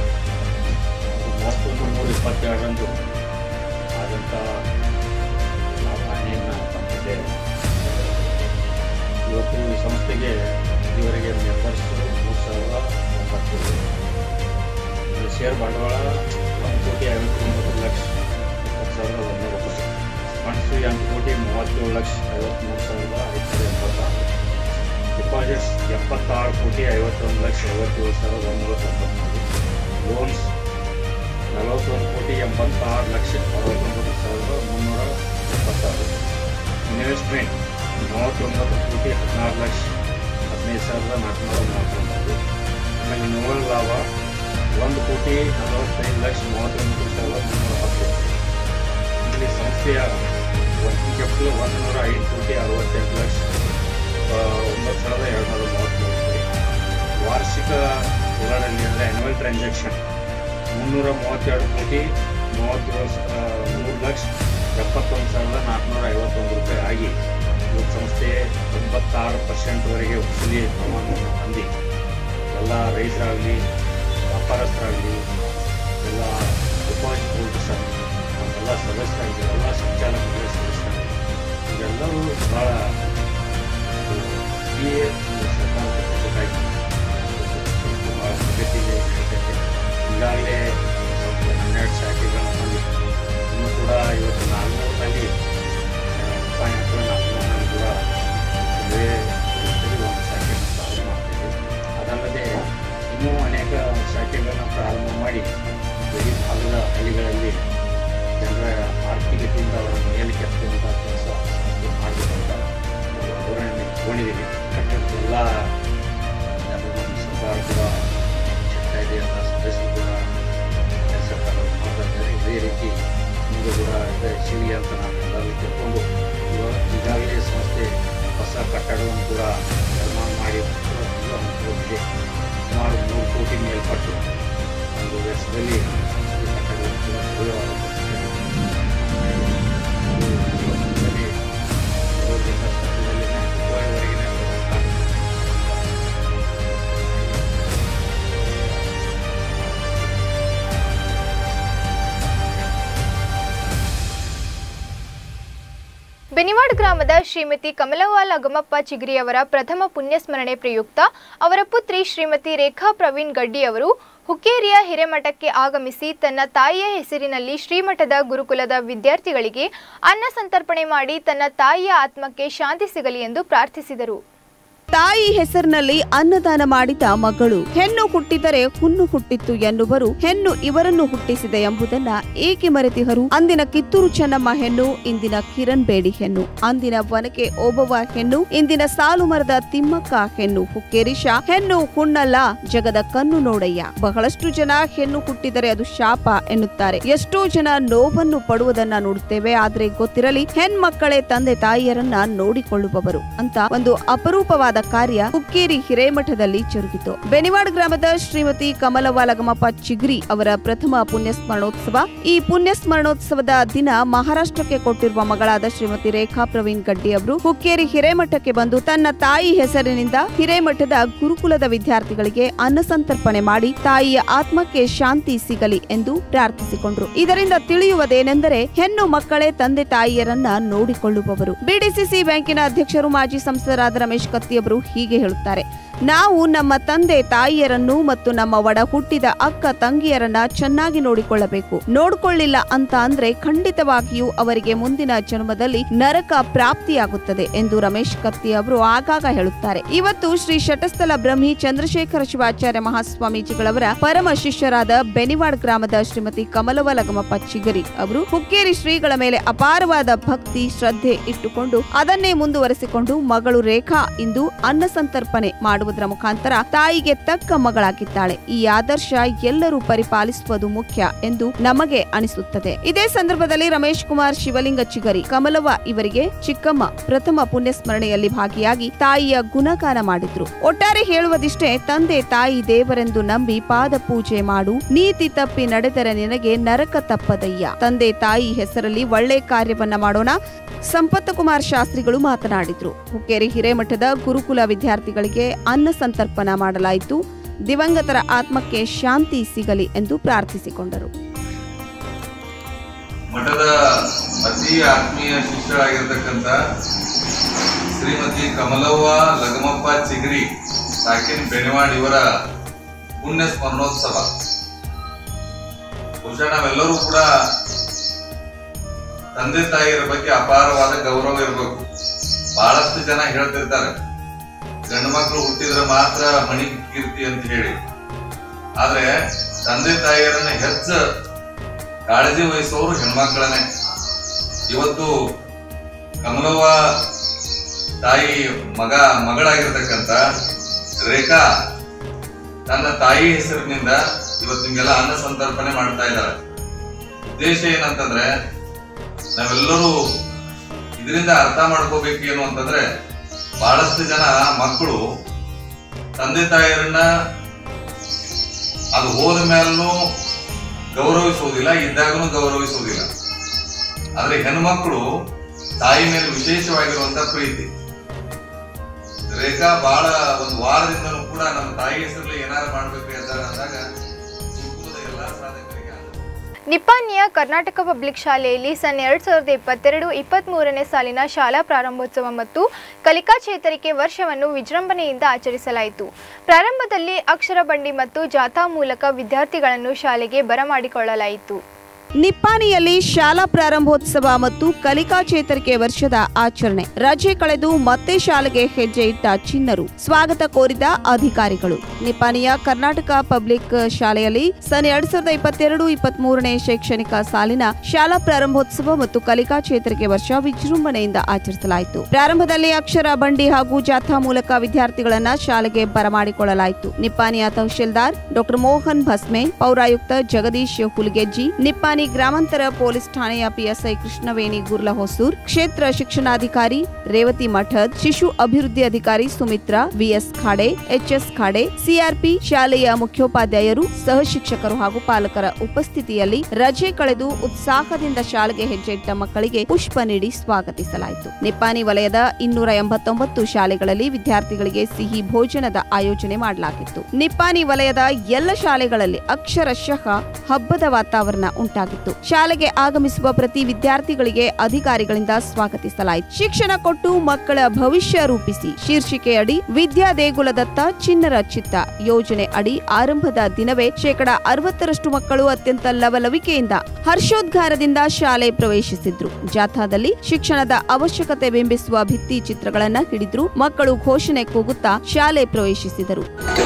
31/3/22ರಂದು ಆದಂಥ ಲಾಭಾಣಿಯನ್ನು ತಂದಿದೆ. ಇವತ್ತು ಈ ಸಂಸ್ಥೆಗೆ ಇದುವರೆಗೆ ಮೆಂಬರ್ಸ್ 3,090. ಶೇರ್ ಬಂಡವಾಳ 1,59,20,100. ಫಂಡ್ಸು 8,37,53,586. ಡಿಪಾಸಿಟ್ಸ್ 76,51,57,193. ಲೋನ್ಸ್ 41,86,69,376. ಇನ್ವೆಸ್ಟ್ಮೆಂಟ್ 39,16,15,439. ಆಮೇಲೆ ನಿವ್ವಳ ಲಾಭ 1,45,39,310. ಇಲ್ಲಿ ಸಂಸ್ಥೆಯ ವರ್ಕಿಂಗ್ ಕ್ಯಾಪಿಟಲ್ 105,68,09,233. ವಾರ್ಷಿಕ ಉಳ್ಳಾಡಲ್ಲಿ ಅಂದರೆ ಆ್ಯನ್ಯುವಲ್ ಟ್ರಾನ್ಸಾಕ್ಷನ್ 332,3,71,451 ರೂಪಾಯಿ ಆಗಿ ಇವತ್ತು ಸಂಸ್ಥೆ 96% ವಸೂಲಿ ಪ್ರಮಾಣವನ್ನು ಹೊಂದಿ ಎಲ್ಲ ರೈತರಾಗಲಿ, ವ್ಯಾಪಾರಸ್ಥರಾಗಲಿ, ಎಲ್ಲ ಡಿಪಾಸಿಟ್ ಹೋಲ್ಡರ್ಸ್ ಆಗಲಿ, ಎಲ್ಲ ಸದಸ್ಯರಾಗಲಿ, ಎಲ್ಲ ಸಂಚಾಲಕರ ಸದಸ್ಯರಾಗಲಿ, ಇದೆಲ್ಲರೂ ಭಾಳ ಸರ್ಕಾರದ ಬೇಕಾಗಿ ಭಾಳ ಪ್ರಗತಿಗೆ ನಡೀತೈತೆ. ಈಗಾಗಲೇ 12 ಶಾಖೆಗಳನ್ನು ಹೊಂದಿ ಇನ್ನೂ ಕೂಡ ಇವತ್ತು 400ರಲ್ಲಿ ರೂಪಾಯಿ ಕೂಡ ಒಂದೇ ಒಂದು ಶಾಖೆಯನ್ನು ಪ್ರಾರಂಭ ಮಾಡ್ತೀವಿ. ಅದಲ್ಲದೆ ಇನ್ನೂ ಅನೇಕ ಶಾಖೆಗಳನ್ನು ಪ್ರಾರಂಭ ಮಾಡಿ ಗಡಿ ಭಾಗದ ಹಳ್ಳಿಗಳಲ್ಲಿ ಜನರ ಆರ್ಥಿಕತೆಯಿಂದ ಅವರ ಮೇಲಕ್ಕೆತ್ತುವಂಥ ಕೆಲಸ ಮಾಡಬೇಕಂತ ಧೋರಣೆ ತಗೊಂಡಿದ್ದೀವಿ. ಎಲ್ಲ ಜನರು ಸರ್ಕಾರ ಕೂಡ ಸಿಗ್ತಾ ಇದೆ, ಎಲ್ಲ ಸದಸ್ಯರು ಕೂಡ ಸರ್ಕಾರ ಮಾಡ್ತಾ ಇದ್ದಾರೆ. ಇದೇ ರೀತಿ ಮುಂದೆ ಕೂಡ ಸಿಗಲಿ ಅಂತ ನಾವು ಎಲ್ಲರೂ ತಿಳ್ಕೊಂಡು ಈಗಾಗಲೇ ಸಂಸ್ಥೆ ಹೊಸ ಕಟ್ಟಡವನ್ನು ಕೂಡ ನಿರ್ಮಾಣ ಮಾಡಿ ಅನುಕೂಲವಿದೆ. ಸುಮಾರು 3 ಕೋಟಿ ಮೇಲ್ಪಟ್ಟು ಒಂದು ವರ್ಷದಲ್ಲಿ ಈ ಕಟ್ಟಡವನ್ನು ಕೂಡ ಭವ್ಯವಾದ ಬೆನಿವಾಡ್ ಗ್ರಾಮದ ಶ್ರೀಮತಿ ಕಮಲವಾಲ ಅಗಮಪ್ಪ ಚಿಗ್ರಿಯವರ ಪ್ರಥಮ ಪುಣ್ಯಸ್ಮರಣೆ ಪ್ರಯುಕ್ತ ಅವರ ಪುತ್ರಿ ಶ್ರೀಮತಿ ರೇಖಾ ಪ್ರವೀಣ್ ಗಡ್ಡಿ ಅವರು ಹುಕ್ಕೇರಿಯ ಹಿರೇಮಠಕ್ಕೆ ಆಗಮಿಸಿ ತನ್ನ ತಾಯಿಯ ಹೆಸರಿನಲ್ಲಿ ಶ್ರೀಮಠದ ಗುರುಕುಲದ ವಿದ್ಯಾರ್ಥಿಗಳಿಗೆ ಅನ್ನ ಸಂತರ್ಪಣೆ ಮಾಡಿ ತನ್ನ ತಾಯಿಯ ಆತ್ಮಕ್ಕೆ ಶಾಂತಿ ಸಿಗಲಿ ಎಂದು ಪ್ರಾರ್ಥಿಸಿದರು. ತಾಯಿ ಹೆಸರಿನಲ್ಲಿ ಅನ್ನದಾನ ಮಾಡಿದ ಮಗಳು. ಹೆಣ್ಣು ಹುಟ್ಟಿದರೆ ಹುಣ್ಣು ಹುಟ್ಟಿತ್ತು ಎನ್ನುವರು ಹೆಣ್ಣು ಇವರನ್ನು ಹುಟ್ಟಿಸಿದೆ ಎಂಬುದನ್ನ ಏಕೆ ಮರೆತಿಹರು? ಅಂದಿನ ಕಿತ್ತೂರು ಚೆನ್ನಮ್ಮ ಹೆಣ್ಣು, ಇಂದಿನ ಕಿರಣ್ ಬೇಡಿ ಹೆಣ್ಣು. ಅಂದಿನ ವನಕೆ ಓಬವ್ವ ಹೆಣ್ಣು, ಇಂದಿನ ಸಾಲು ಮರದ ತಿಮ್ಮಕ್ಕ ಹೆಣ್ಣು. ಹುಕ್ಕೇರಿಶ ಹೆಣ್ಣು ಹುಣ್ಣಲ್ಲ, ಜಗದ ಕಣ್ಣು ನೋಡಯ್ಯ. ಬಹಳಷ್ಟು ಜನ ಹೆಣ್ಣು ಹುಟ್ಟಿದರೆ ಅದು ಶಾಪ ಎನ್ನುತ್ತಾರೆ. ಎಷ್ಟೋ ಜನ ನೋವನ್ನು ಪಡುವುದನ್ನ ನೋಡುತ್ತೇವೆ. ಆದ್ರೆ ಗೊತ್ತಿರಲಿ, ಹೆಣ್ಮಕ್ಕಳೇ ತಂದೆ ತಾಯಿಯರನ್ನ ನೋಡಿಕೊಳ್ಳುವವರು ಅಂತ ಒಂದು ಅಪರೂಪವಾದ ಕಾರ್ಯ ಹುಕ್ಕೇರಿ ಹಿರೇಮಠದಲ್ಲಿ ಜರುಗಿತು. ಬೆನಿವಾಡ್ ಗ್ರಾಮದ ಶ್ರೀಮತಿ ಕಮಲವಾಲಗಮಪ್ಪ ಚಿಗ್ರಿ ಅವರ ಪ್ರಥಮ ಪುಣ್ಯಸ್ಮರಣೋತ್ಸವ. ಈ ಪುಣ್ಯಸ್ಮರಣೋತ್ಸವದ ದಿನ ಮಹಾರಾಷ್ಟ್ರಕ್ಕೆ ಕೊಟ್ಟಿರುವ ಮಗಳಾದ ಶ್ರೀಮತಿ ರೇಖಾ ಪ್ರವೀಣ್ ಗಡ್ಡಿ ಅವರು ಹುಕ್ಕೇರಿ ಹಿರೇಮಠಕ್ಕೆ ಬಂದು ತನ್ನ ತಾಯಿ ಹೆಸರಿನಿಂದ ಹಿರೇಮಠದ ಗುರುಕುಲದ ವಿದ್ಯಾರ್ಥಿಗಳಿಗೆ ಅನ್ನ ಸಂತರ್ಪಣೆ ಮಾಡಿ ತಾಯಿಯ ಆತ್ಮಕ್ಕೆ ಶಾಂತಿ ಸಿಗಲಿ ಎಂದು ಪ್ರಾರ್ಥಿಸಿಕೊಂಡರು. ಇದರಿಂದ ತಿಳಿಯುವುದೇನೆಂದರೆ ಹೆಣ್ಣು ಮಕ್ಕಳೇ ತಂದೆ ತಾಯಿಯರನ್ನ ನೋಡಿಕೊಳ್ಳುವವರು. ಬಿಡಿಸಿಸಿ ಬ್ಯಾಂಕಿನ ಅಧ್ಯಕ್ಷರು ಮಾಜಿ ಸಂಸದರಾದ ರಮೇಶ್ ಕತ್ತಿ ಅವರು ಹೀಗೆ ಹೇಳುತ್ತಾರೆ. ನಾವು ನಮ್ಮ ತಂದೆ ತಾಯಿಯರನ್ನು ಮತ್ತು ನಮ್ಮ ಒಡ ಹುಟ್ಟಿದ ಅಕ್ಕ ತಂಗಿಯರನ್ನ ಚೆನ್ನಾಗಿ ನೋಡಿಕೊಳ್ಳಬೇಕು. ನೋಡಿಕೊಳ್ಳಿಲ್ಲ ಅಂತ ಅಂದ್ರೆ ಖಂಡಿತವಾಗಿಯೂ ಅವರಿಗೆ ಮುಂದಿನ ಜನ್ಮದಲ್ಲಿ ನರಕ ಪ್ರಾಪ್ತಿಯಾಗುತ್ತದೆ ಎಂದು ರಮೇಶ್ ಕತ್ತಿ ಅವರು ಆಗಾಗ ಹೇಳುತ್ತಾರೆ. ಇವತ್ತು ಶ್ರೀ ಶಟಸ್ಥಲ ಬ್ರಹ್ಮಿ ಚಂದ್ರಶೇಖರ ಶಿವಾಚಾರ್ಯ ಮಹಾಸ್ವಾಮೀಜಿಗಳವರ ಪರಮ ಶಿಷ್ಯರಾದ ಬೆನಿವಾಡ್ ಗ್ರಾಮದ ಶ್ರೀಮತಿ ಕಮಲವ ಲಗಮಪ್ಪ ಚಿಗರಿ ಅವರು ಹುಕ್ಕೇರಿ ಶ್ರೀಗಳ ಮೇಲೆ ಅಪಾರವಾದ ಭಕ್ತಿ ಶ್ರದ್ಧೆ ಇಟ್ಟುಕೊಂಡು ಅದನ್ನೇ ಮುಂದುವರೆಸಿಕೊಂಡು ಮಗಳು ರೇಖಾ ಇಂದು ಅನ್ನ ಸಂತರ್ಪಣೆ ಮಾಡುವುದರ ಮುಖಾಂತರ ತಾಯಿಗೆ ತಕ್ಕ ಮಗಳಾಗಿದ್ದಾಳೆ. ಈ ಆದರ್ಶ ಎಲ್ಲರೂ ಪರಿಪಾಲಿಸುವುದು ಮುಖ್ಯ ಎಂದು ನಮಗೆ ಅನಿಸುತ್ತದೆ. ಇದೇ ಸಂದರ್ಭದಲ್ಲಿ ರಮೇಶ್ ಕುಮಾರ್ ಶಿವಲಿಂಗ ಚಿಗರಿ ಕಮಲವ್ವ ಇವರಿಗೆ ಚಿಕ್ಕಮ್ಮ ಪ್ರಥಮ ಪುಣ್ಯಸ್ಮರಣೆಯಲ್ಲಿ ಭಾಗಿಯಾಗಿ ತಾಯಿಯ ಗುಣಗಾನ ಮಾಡಿದ್ರು. ಒಟ್ಟಾರೆ ಹೇಳುವುದಿಷ್ಟೇ, ತಂದೆ ತಾಯಿ ದೇವರೆಂದು ನಂಬಿ ಪಾದ ಪೂಜೆ ಮಾಡು, ನೀತಿ ತಪ್ಪಿ ನಡೆದರೆ ನಿನಗೆ ನರಕ ತಪ್ಪದಯ್ಯ. ತಂದೆ ತಾಯಿ ಹೆಸರಲ್ಲಿ ಒಳ್ಳೆ ಕಾರ್ಯವನ್ನ ಮಾಡೋಣ. ಸಂಪತ್ತಕುಮಾರ್ ಶಾಸ್ತ್ರಿಗಳು ಮಾತನಾಡಿದ್ರು. ಹುಕ್ಕೇರಿ ಹಿರೇಮಠದ ಗುರುಕುಲ ವಿದ್ಯಾರ್ಥಿಗಳಿಗೆ ಅನ್ನ ಸಂತರ್ಪಣಾ ಮಾಡಲಾಯಿತು. ದಿವಂಗತರ ಆತ್ಮಕ್ಕೆ ಶಾಂತಿ ಸಿಗಲಿ ಎಂದು ಪ್ರಾರ್ಥಿಸಿಕೊಂಡರು. ಮಠದ ಅತಿ ಆತ್ಮೀಯ ಶಿಷ್ಯರಾಗಿರ್ತಕ್ಕಂಥ ಶ್ರೀಮತಿ ಕಮಲವ್ವ ಲಗಮಪ್ಪ ಚಿಗರಿ ಸಾಕಿನ್ ಬೆನಿವಾಡ್ ಇವರ ಪುಣ್ಯ ಸ್ಮರಣೋತ್ಸವ. ಬಹುಶಃ ನಾವೆಲ್ಲರೂ ಕೂಡ ತಂದೆ ತಾಯಿಯರ ಬಗ್ಗೆ ಅಪಾರವಾದ ಗೌರವ ಇರಬೇಕು. ಬಹಳಷ್ಟು ಜನ ಹೇಳ್ತಿರ್ತಾರೆ ಗಂಡು ಮಕ್ಕಳು ಹುಟ್ಟಿದ್ರೆ ಮಾತ್ರ ಮಣಿ ಕೀರ್ತಿ ಅಂತ ಹೇಳಿ. ಆದ್ರೆ ತಂದೆ ತಾಯಿಯರನ್ನ ಹೆಚ್ಚು ಕಾಳಜಿ ವಹಿಸೋರು ಹೆಣ್ಮಕ್ಳನ್ನೇ. ಇವತ್ತು ಕಮಲವ್ವ ತಾಯಿ ಮಗಳಾಗಿರ್ತಕ್ಕಂಥ ರೇಖಾ ತನ್ನ ತಾಯಿ ಹೆಸರಿನಿಂದ ಇವತ್ತು ನಿಮ್ಗೆಲ್ಲ ಅನ್ನ ಸಂತರ್ಪಣೆ ಮಾಡ್ತಾ ಇದ್ದಾರೆ. ಉದ್ದೇಶ ಏನಂತಂದ್ರೆ, ನಾವೆಲ್ಲರೂ ಇದರಿಂದ ಅರ್ಥ ಮಾಡ್ಕೋಬೇಕು ಏನು ಅಂತಂದ್ರೆ, ಬಹಳಷ್ಟು ಜನ ಮಕ್ಕಳು ತಂದೆ ತಾಯಿಯರನ್ನ ಅದು ಹೋದ ಮೇಲೂ ಗೌರವಿಸುವುದಿಲ್ಲ, ಇದ್ದಾಗನು ಗೌರವಿಸುವುದಿಲ್ಲ. ಆದ್ರೆ ಹೆಣ್ಮಕ್ಳು ತಾಯಿ ಮೇಲೆ ವಿಶೇಷವಾಗಿರುವಂತ ಪ್ರೀತಿ. ರೇಖಾ ಬಹಳ ಒಂದು ವಾರದಿಂದನೂ ಕೂಡ ನಮ್ಮ ತಾಯಿ ಹೆಸರಲ್ಲಿ ಏನಾರು ಮಾಡ್ಬೇಕು ಅಂದಾಗ ಎಲ್ಲಾ ಸಾಧಕರಿಗೆ. ನಿಪ್ಪಾಣಿಯ ಕರ್ನಾಟಕ ಪಬ್ಲಿಕ್ ಶಾಲೆಯಲ್ಲಿ ಸನ್ 2022-23ನೇ ಸಾಲಿನ ಶಾಲಾ ಪ್ರಾರಂಭೋತ್ಸವ ಮತ್ತು ಕಲಿಕಾ ಚೇತರಿಕೆ ವರ್ಷವನ್ನು ವಿಜೃಂಭಣೆಯಿಂದ ಆಚರಿಸಲಾಯಿತು. ಪ್ರಾರಂಭದಲ್ಲಿ ಅಕ್ಷರ ಬಂಡಿ ಮತ್ತು ಜಾಥಾ ಮೂಲಕ ವಿದ್ಯಾರ್ಥಿಗಳನ್ನು ಶಾಲೆಗೆ ಬರಮಾಡಿಕೊಳ್ಳಲಾಯಿತು. ನಿಪ್ಪಾಣಿಯಲ್ಲಿ ಶಾಲಾ ಪ್ರಾರಂಭೋತ್ಸವ ಮತ್ತು ಕಲಿಕಾ ಚೇತರಿಕೆ ವರ್ಷದ ಆಚರಣೆ. ರಜೆ ಕಳೆದು ಮತ್ತೆ ಶಾಲೆಗೆ ಹೆಜ್ಜೆ ಇಟ್ಟ ಚಿಣ್ಣರು, ಸ್ವಾಗತ ಕೋರಿದ ಅಧಿಕಾರಿಗಳು. ನಿಪ್ಪಾಣಿಯ ಕರ್ನಾಟಕ ಪಬ್ಲಿಕ್ ಶಾಲೆಯಲ್ಲಿ ಸನ್ 2022-23ನೇ ಶೈಕ್ಷಣಿಕ ಸಾಲಿನ ಶಾಲಾ ಪ್ರಾರಂಭೋತ್ಸವ ಮತ್ತು ಕಲಿಕಾ ಚೇತರಿಕೆ ವರ್ಷ ವಿಜೃಂಭಣೆಯಿಂದ ಆಚರಿಸಲಾಯಿತು. ಪ್ರಾರಂಭದಲ್ಲಿ ಅಕ್ಷರ ಬಂಡಿ ಹಾಗೂ ಜಾಥಾ ಮೂಲಕ ವಿದ್ಯಾರ್ಥಿಗಳನ್ನ ಶಾಲೆಗೆ ಬರಮಾಡಿಕೊಳ್ಳಲಾಯಿತು. ನಿಪ್ಪಾಣಿಯ ತಹಶೀಲ್ದಾರ್ ಡಾ ಮೋಹನ್ ಭಸ್ಮೆ, ಪೌರಾಯುಕ್ತ ಜಗದೀಶ್ ಹುಲಿಗೆಜ್ಜಿ, ನಿಪ್ಪಾಣಿ ಗ್ರಾಮಾಂತರ ಪೊಲೀಸ್ ಠಾಣೆಯ ಪಿಎಸ್ಐ ಕೃಷ್ಣವೇಣಿ ಗುರ್ಲಹೊಸೂರ್, ಕ್ಷೇತ್ರ ಶಿಕ್ಷಣಾಧಿಕಾರಿ ರೇವತಿ ಮಠದ್, ಶಿಶು ಅಭಿವೃದ್ಧಿ ಅಧಿಕಾರಿ Sumitra, VS Khade, HS Khade, CRP ಶಾಲೆಯ ಮುಖ್ಯೋಪಾಧ್ಯಾಯರು, ಸಹ ಶಿಕ್ಷಕರು ಹಾಗೂ ಪಾಲಕರ ಉಪಸ್ಥಿತಿಯಲ್ಲಿ ರಜೆ ಕಳೆದು ಉತ್ಸಾಹದಿಂದ ಶಾಲೆಗೆ ಹೆಜ್ಜೆ ಇಟ್ಟ ಮಕ್ಕಳಿಗೆ ಪುಷ್ಪ ನೀಡಿ ಸ್ವಾಗತಿಸಲಾಯಿತು. ನಿಪ್ಪಾಣಿ ವಲಯದ 289 ಶಾಲೆಗಳಲ್ಲಿ ವಿದ್ಯಾರ್ಥಿಗಳಿಗೆ ಸಿಹಿ ಭೋಜನದ ಆಯೋಜನೆ ಮಾಡಲಾಗಿತ್ತು. ನಿಪ್ಪಾಣಿ ವಲಯದ ಎಲ್ಲ ಶಾಲೆಗಳಲ್ಲಿ ಅಕ್ಷರಶಃ ಹಬ್ಬದ ವಾತಾವರಣ ಉಂಟಾಗಿತ್ತು. ಶಾಲೆಗೆ ಆಗಮಿಸುವ ಪ್ರತಿ ವಿದ್ಯಾರ್ಥಿಗಳಿಗೆ ಅಧಿಕಾರಿಗಳಿಂದ ಸ್ವಾಗತಿಸಲಾಯಿತು. ಶಿಕ್ಷಣ ಕೊಟ್ಟು ಮಕ್ಕಳ ಭವಿಷ್ಯ ರೂಪಿಸಿ ಶೀರ್ಷಿಕೆಯಡಿ ವಿದ್ಯಾ ದೇಗುಲದತ್ತ ಚಿಣ್ಣರ ಚಿತ್ತ ಯೋಜನೆ ಅಡಿ ಆರಂಭದ ದಿನವೇ 60% ಮಕ್ಕಳು ಅತ್ಯಂತ ಲವಲವಿಕೆಯಿಂದ ಹರ್ಷೋದ್ಗಾರದಿಂದ ಶಾಲೆ ಪ್ರವೇಶಿಸಿದ್ರು. ಜಾಥಾದಲ್ಲಿ ಶಿಕ್ಷಣದ ಅವಶ್ಯಕತೆ ಬಿಂಬಿಸುವ ಭಿತ್ತಿ ಚಿತ್ರಗಳನ್ನ ಹಿಡಿದ್ರು. ಮಕ್ಕಳು ಘೋಷಣೆ ಕೂಗುತ್ತಾ ಶಾಲೆ ಪ್ರವೇಶಿಸಿದರು.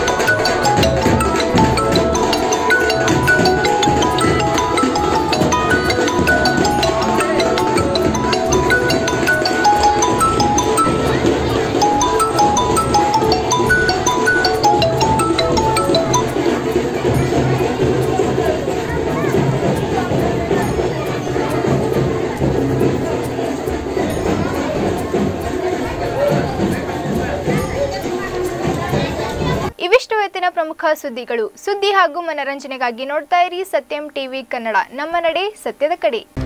ಇವಿಷ್ಟು ಇವತ್ತಿನ ಪ್ರಮುಖ ಸುದ್ದಿಗಳು. ಸುದ್ದಿ ಹಾಗೂ ಮನರಂಜನೆಗಾಗಿ ನೋಡ್ತಾ ಇರಿ ಸತ್ಯಂ ಟಿವಿ ಕನ್ನಡ. ನಮ್ಮ ನಡೆ ಸತ್ಯದ ಕಡೆ.